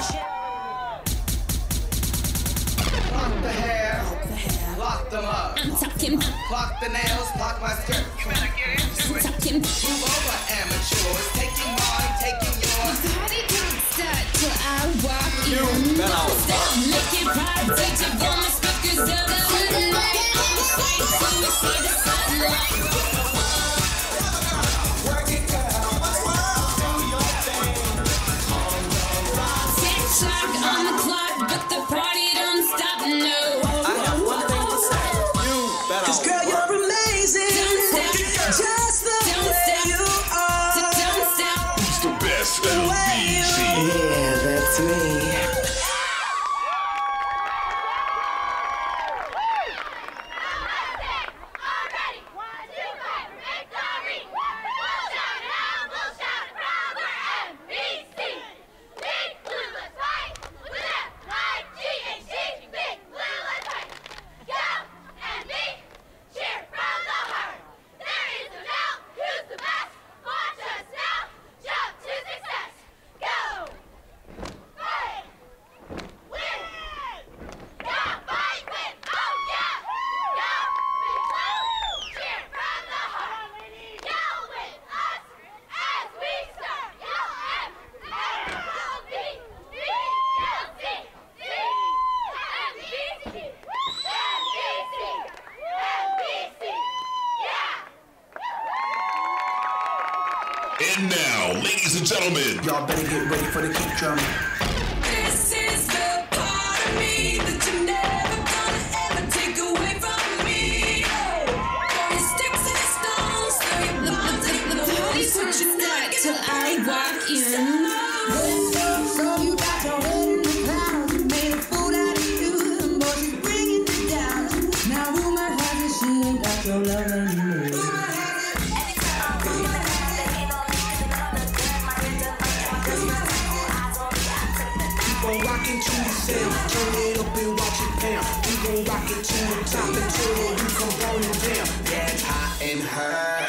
Lock the hair, lock them up. I'm talking. Block the nails, block my skirt. You better get into it. Talking. Move over, amateurs. Taking mine, taking yours. The party don't start till I walk in. Don't stop making pride. Take your woman speakers up to the night. On the street till we see the sunlight. Work it, girl. Do your thing. Tick-tock on the clock, but the party don't stop, no. I have one thing to say. You better. 'Cause girl, you're amazing. Don't stop. Just the Don't way stop. you are. Don't stop. It's the best The way you Yeah, that's me. And now, ladies and gentlemen, Y'all better get ready for the kick drum. This is the part of me that you're never gonna ever take away from me. For your sticks and your stones, the party's what you got till I walk in. So you got your head in the clouds, you made a fool out of you, boy, she's bringing you down. Now rumor has it she ain't got your love anymore. Gon' rock it to the sound, turn it up and watch it down. We gon' rock it to the top until you come rolling down. Get hot and hurt.